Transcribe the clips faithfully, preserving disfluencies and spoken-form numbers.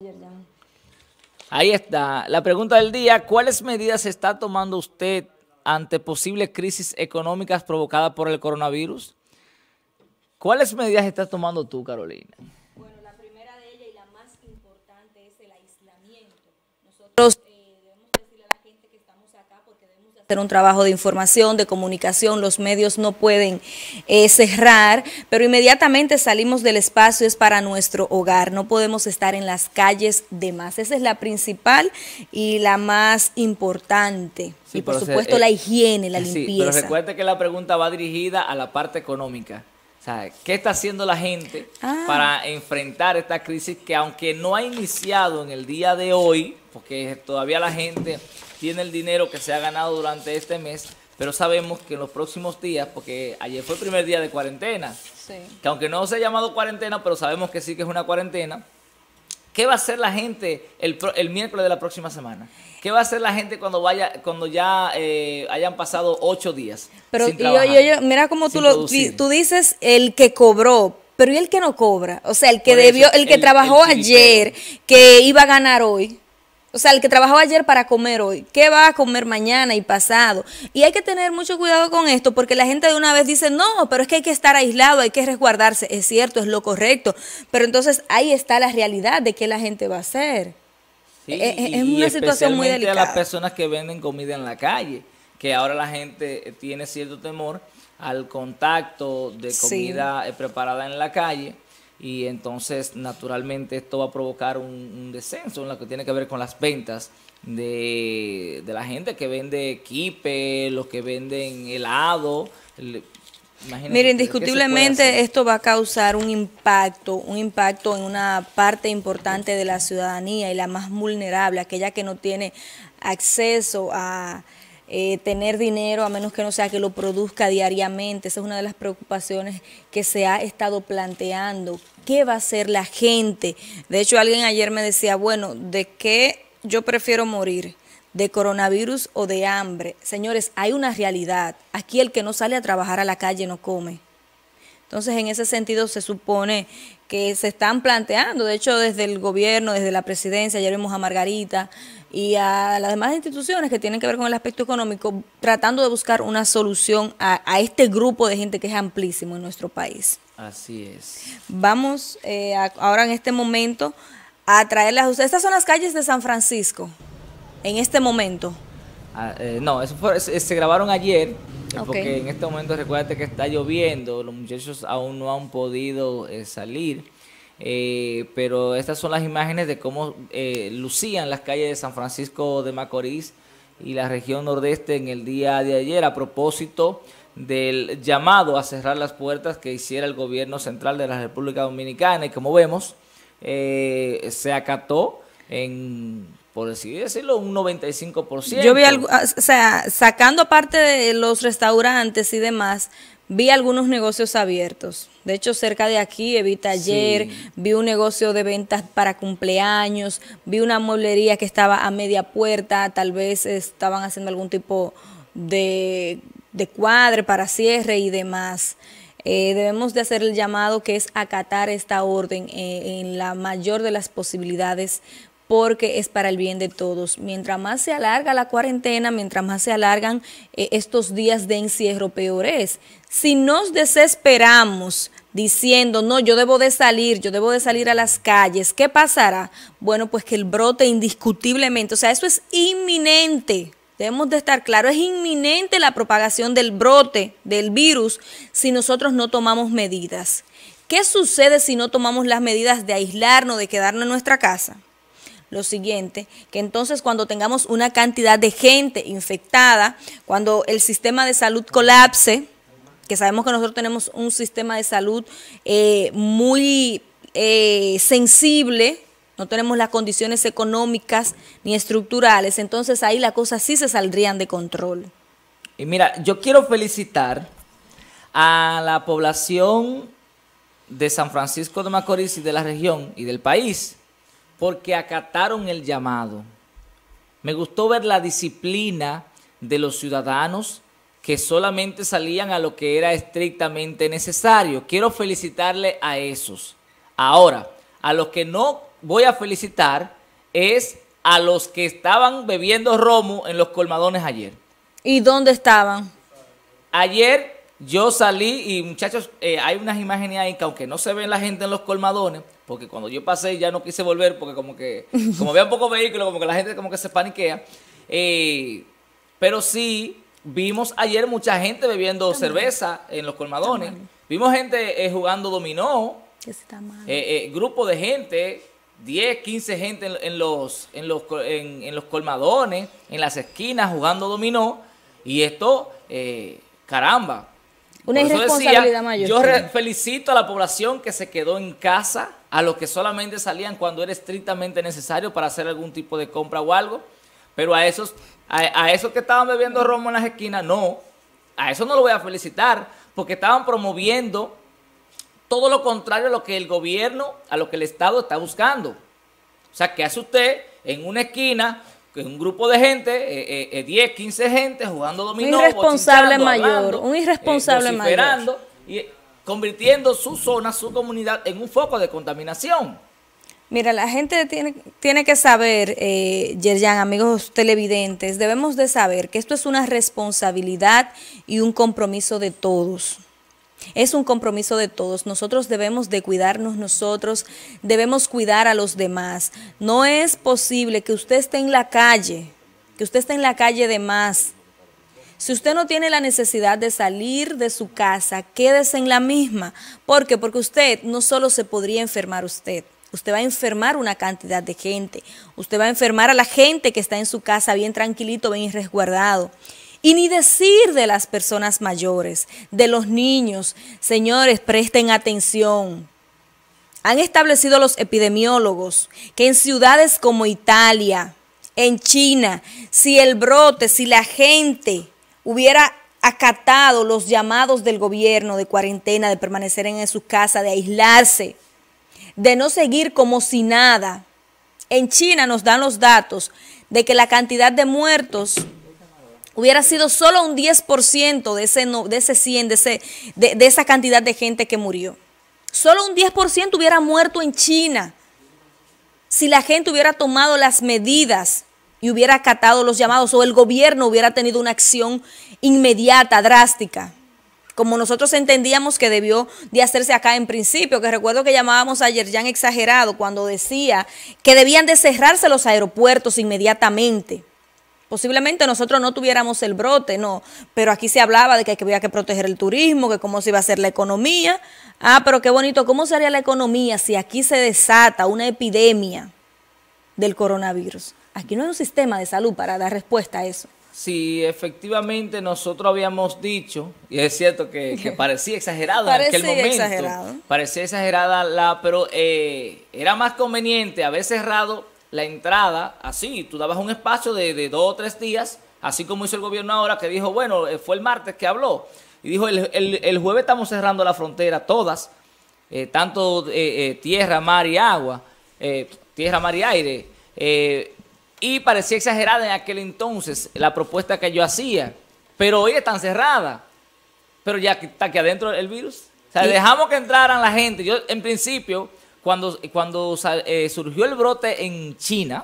Yerjan. Ahí está. La pregunta del día, ¿cuáles medidas está tomando usted ante posibles crisis económicas provocadas por el coronavirus? ¿Cuáles medidas estás tomando tú, Carolina? Bueno, la primera de ellas y la más importante es el aislamiento. Nosotros eh, debemos decirle a la gente que estamos acá porque debemos hacer un trabajo de información, de comunicación. Los medios no pueden eh, cerrar, pero inmediatamente salimos del espacio es para nuestro hogar. No podemos estar en las calles de más. Esa es la principal y la más importante. Sí, y por pero supuesto se, eh, la higiene, la sí, limpieza. Pero recuerde que la pregunta va dirigida a la parte económica. O sea, ¿qué está haciendo la gente ah. para enfrentar esta crisis que aunque no ha iniciado en el día de hoy, porque todavía la gente tiene el dinero que se ha ganado durante este mes, pero sabemos que en los próximos días, porque ayer fue el primer día de cuarentena, sí. que aunque no se ha llamado cuarentena, pero sabemos que sí que es una cuarentena, ¿qué va a hacer la gente el, el miércoles de la próxima semana? ¿Qué va a hacer la gente cuando vaya, cuando ya eh, hayan pasado ocho días? Pero sin yo, yo, yo, mira cómo tú lo tú dices el que cobró, pero ¿y el que no cobra? O sea, el que Por debió, eso, el que el, trabajó el ayer, que iba a ganar hoy. O sea, el que trabajó ayer para comer hoy, ¿qué va a comer mañana y pasado? Y hay que tener mucho cuidado con esto, porque la gente de una vez dice, no, pero es que hay que estar aislado, hay que resguardarse. Es cierto, es lo correcto, pero entonces ahí está la realidad de qué la gente va a hacer. Sí, es, y, es una y situación muy delicada. A las personas que venden comida en la calle, que ahora la gente tiene cierto temor al contacto de comida sí. preparada en la calle. Y entonces naturalmente esto va a provocar un, un descenso en lo que tiene que ver con las ventas de, de la gente que vende quipe, los que venden helado. El, Mire, indiscutiblemente esto va a causar un impacto, un impacto en una parte importante de la ciudadanía y la más vulnerable, aquella que no tiene acceso a Eh, tener dinero a menos que no sea que lo produzca diariamente. Esa es una de las preocupaciones que se ha estado planteando. ¿Qué va a hacer la gente? De hecho, alguien ayer me decía, bueno, ¿de qué yo prefiero morir? ¿De coronavirus o de hambre? Señores, hay una realidad. Aquí el que no sale a trabajar a la calle no come. Entonces, en ese sentido, se supone que se están planteando, de hecho, desde el gobierno, desde la presidencia, ya vimos a Margarita y a las demás instituciones que tienen que ver con el aspecto económico, tratando de buscar una solución a, a este grupo de gente que es amplísimo en nuestro país. Así es. Vamos eh, a, ahora en este momento a traerles a ustedes. Estas son las calles de San Francisco, en este momento. Ah, eh, no, eso fue, se, se grabaron ayer. Okay. Porque en este momento recuérdate que está lloviendo, los muchachos aún no han podido eh, salir, eh, pero estas son las imágenes de cómo eh, lucían las calles de San Francisco de Macorís y la región nordeste en el día de ayer a propósito del llamado a cerrar las puertas que hiciera el gobierno central de la República Dominicana y como vemos eh, se acató en... por así decirlo, un noventa y cinco por ciento. Yo vi, algo, o sea, sacando aparte de los restaurantes y demás, vi algunos negocios abiertos. De hecho, cerca de aquí, Evita ayer, sí. vi un negocio de ventas para cumpleaños, vi una mueblería que estaba a media puerta, tal vez estaban haciendo algún tipo de, de cuadre para cierre y demás. Eh, debemos de hacer el llamado que es acatar esta orden eh, en la mayor de las posibilidades, porque es para el bien de todos. Mientras más se alarga la cuarentena, mientras más se alargan eh, estos días de encierro, peor es. Si nos desesperamos diciendo, no, yo debo de salir, yo debo de salir a las calles, ¿qué pasará? Bueno, pues que el brote indiscutiblemente, o sea, eso es inminente. Debemos de estar claros, es inminente la propagación del brote del virus si nosotros no tomamos medidas. ¿Qué sucede si no tomamos las medidas de aislarnos, de quedarnos en nuestra casa? Lo siguiente, que entonces cuando tengamos una cantidad de gente infectada, cuando el sistema de salud colapse, que sabemos que nosotros tenemos un sistema de salud eh, muy eh, sensible, no tenemos las condiciones económicas ni estructurales, entonces ahí las cosas sí se saldrían de control. Y mira, yo quiero felicitar a la población de San Francisco de Macorís y de la región y del país, porque acataron el llamado. Me gustó ver la disciplina de los ciudadanos que solamente salían a lo que era estrictamente necesario. Quiero felicitarle a esos. Ahora, a los que no voy a felicitar es a los que estaban bebiendo romo en los colmadones ayer. ¿Y dónde estaban? Ayer yo salí y muchachos, eh, hay unas imágenes ahí que aunque no se ven la gente en los colmadones, porque cuando yo pasé ya no quise volver porque como que, como había un poco vehículo, como que la gente como que se paniquea, eh, pero sí vimos ayer mucha gente bebiendo Está cerveza mal. en los colmadones, vimos gente eh, jugando dominó, Está mal. Eh, eh, grupo de gente, diez, quince gente en, en, los, en, los, en, en los colmadones, en las esquinas jugando dominó, y esto, eh, caramba. Una irresponsabilidad decía, mayor. Yo re felicito a la población que se quedó en casa, a los que solamente salían cuando era estrictamente necesario para hacer algún tipo de compra o algo, pero a esos, a, a esos que estaban bebiendo romo en las esquinas, no, a eso no lo voy a felicitar, porque estaban promoviendo todo lo contrario a lo que el gobierno, a lo que el Estado está buscando. O sea, ¿qué hace usted en una esquina con un grupo de gente, eh, eh, diez, quince gente jugando dominó? Un irresponsable mayor, hablando, un irresponsable eh, mayor. Y convirtiendo su zona, su comunidad en un foco de contaminación. Mira, la gente tiene, tiene que saber, eh, Yerjan, amigos televidentes, debemos de saber que esto es una responsabilidad y un compromiso de todos. Es un compromiso de todos. Nosotros debemos de cuidarnos nosotros, debemos cuidar a los demás. No es posible que usted esté en la calle, que usted esté en la calle de más. Si usted no tiene la necesidad de salir de su casa, quédese en la misma. ¿Por qué? Porque usted no solo se podría enfermar usted, usted va a enfermar una cantidad de gente. Usted va a enfermar a la gente que está en su casa bien tranquilito, bien resguardado. Y ni decir de las personas mayores, de los niños. Señores, presten atención. Han establecido los epidemiólogos que en ciudades como Italia, en China, si el brote, si la gente hubiera acatado los llamados del gobierno de cuarentena, de permanecer en su casa, de aislarse, de no seguir como si nada. En China nos dan los datos de que la cantidad de muertos hubiera sido solo un diez por ciento de ese, no, de ese cien, de, ese, de, de esa cantidad de gente que murió. Solo un diez por ciento hubiera muerto en China si la gente hubiera tomado las medidas y hubiera acatado los llamados, o el gobierno hubiera tenido una acción inmediata, drástica, como nosotros entendíamos que debió de hacerse acá en principio, que recuerdo que llamábamos a Yerjan exagerado cuando decía que debían de cerrarse los aeropuertos inmediatamente. Posiblemente nosotros no tuviéramos el brote, no, pero aquí se hablaba de que había que proteger el turismo, que cómo se iba a hacer la economía. Ah, pero qué bonito, ¿cómo sería la economía si aquí se desata una epidemia del coronavirus? Aquí no hay un sistema de salud para dar respuesta a eso. Sí, efectivamente nosotros habíamos dicho, y es cierto que, que parecía exagerado en aquel momento. Exagerado. Parecía exagerada, la, pero eh, era más conveniente haber cerrado la entrada así. Tú dabas un espacio de, de dos o tres días, así como hizo el gobierno ahora, que dijo, bueno, fue el martes que habló, y dijo, el, el, el jueves estamos cerrando la frontera todas, eh, tanto eh, eh, tierra, mar y agua, eh, tierra, mar y aire, eh, y parecía exagerada en aquel entonces la propuesta que yo hacía, pero hoy están cerradas, pero ya está aquí adentro el virus. O sea, dejamos que entraran la gente. Yo, en principio, cuando, cuando eh, surgió el brote en China,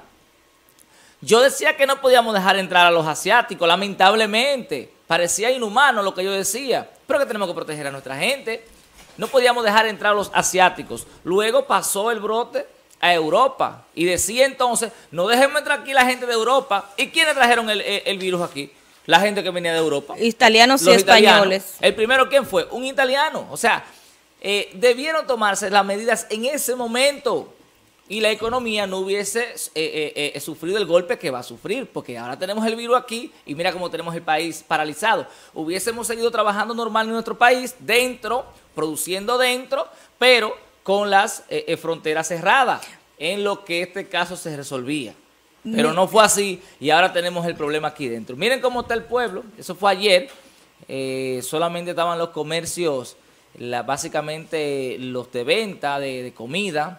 yo decía que no podíamos dejar entrar a los asiáticos, lamentablemente. Parecía inhumano lo que yo decía, pero que tenemos que proteger a nuestra gente. No podíamos dejar entrar a los asiáticos. Luego pasó el brote a Europa y decía entonces, no dejemos entrar aquí la gente de Europa. ¿Y quiénes trajeron el, el, el virus aquí? La gente que venía de Europa. Italianos y españoles. El primero, ¿quién fue? Un italiano. O sea, eh, debieron tomarse las medidas en ese momento y la economía no hubiese eh, eh, eh, sufrido el golpe que va a sufrir, porque ahora tenemos el virus aquí y mira cómo tenemos el país paralizado. Hubiésemos seguido trabajando normal en nuestro país, dentro, produciendo dentro, pero con las eh, eh, fronteras cerradas, en lo que este caso se resolvía. Pero no fue así y ahora tenemos el problema aquí dentro. Miren cómo está el pueblo, eso fue ayer, eh, solamente estaban los comercios, la, básicamente los de venta, de, de comida,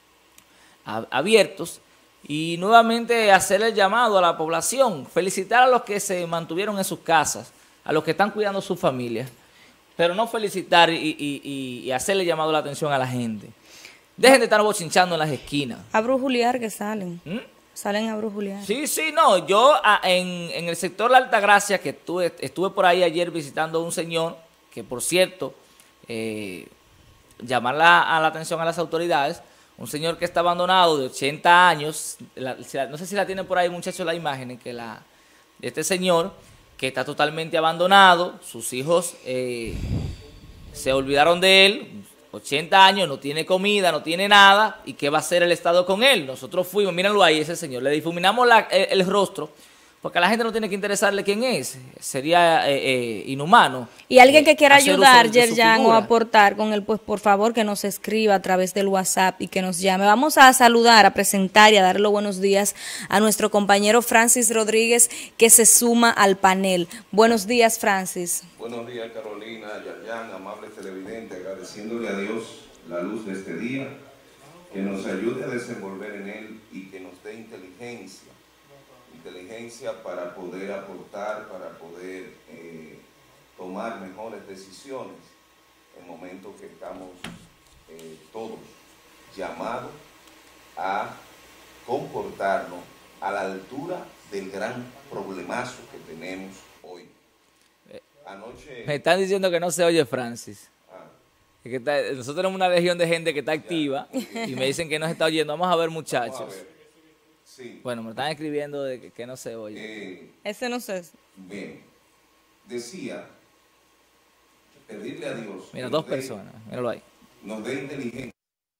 a, abiertos. Y nuevamente hacer el llamado a la población, felicitar a los que se mantuvieron en sus casas, a los que están cuidando a sus familias, pero no felicitar y, y, y hacerle llamado la atención a la gente. Dejen de estar bochinchando en las esquinas. A brujulear que salen. ¿Mm? Salen a brujulear. Sí, sí, no. Yo a, en, en el sector La Altagracia, que estuve, estuve por ahí ayer visitando a un señor, que por cierto, eh, llamar la, a la atención a las autoridades, un señor que está abandonado de ochenta años, la, no sé si la tienen por ahí muchachos la imagen, que la, este señor que está totalmente abandonado, sus hijos eh, se olvidaron de él, ochenta años, no tiene comida, no tiene nada, ¿y qué va a hacer el Estado con él? Nosotros fuimos, mírenlo ahí, ese señor, le difuminamos la, el, el rostro, porque a la gente no tiene que interesarle quién es, sería eh, eh, inhumano. Y alguien que quiera ayudar, de, de Yerjan, o aportar con él, pues por favor que nos escriba a través del WhatsApp y que nos llame. Vamos a saludar, a presentar y a darle los buenos días a nuestro compañero Francis Rodríguez, que se suma al panel. Buenos días, Francis. Buenos días, Carolina, Yerjan, amables televidentes, agradeciéndole a Dios la luz de este día, que nos ayude a desenvolver en él y que nos dé inteligencia. inteligencia para poder aportar, para poder eh, tomar mejores decisiones en momentos que estamos eh, todos llamados a comportarnos a la altura del gran problemazo que tenemos hoy. Anoche... Me están diciendo que no se oye, Francis. Ah. Es que está, nosotros tenemos una legión de gente que está activa ya, y me dicen que no se está oyendo. Vamos a ver, muchachos. Vamos a ver. Sí. Bueno, me están escribiendo de que, que no se oye. Eh, Ese no sé. Bien. Decía, pedirle a Dios... Mira, dos dé, personas, míralo ahí. Nos dé inteligencia.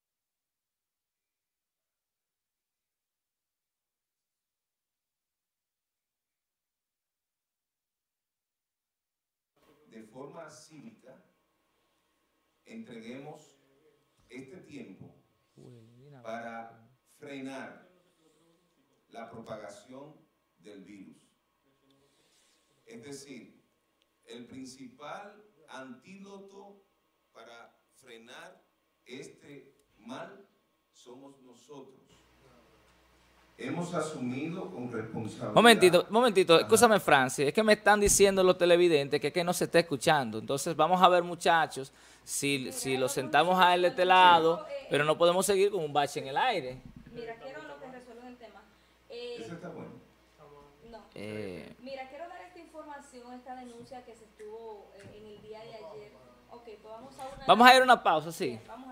De forma cívica, entreguemos este tiempo para frenar la propagación del virus. Es decir, el principal antídoto para frenar este mal somos nosotros. Hemos asumido con responsabilidad... Momentito, momentito, escúchame, Francis, es que me están diciendo los televidentes que, que no se está escuchando. Entonces vamos a ver, muchachos, si, si lo sentamos a él de este lado, pero no podemos seguir con un bache en el aire. Mira, quiero lo que resuelven el tema. Eh, Eso está bueno. No. Eh, Mira, quiero dar esta información, esta denuncia que se estuvo eh, en el día de ayer. Ok, pues vamos a una... Vamos a ir a una pausa, sí. Vamos a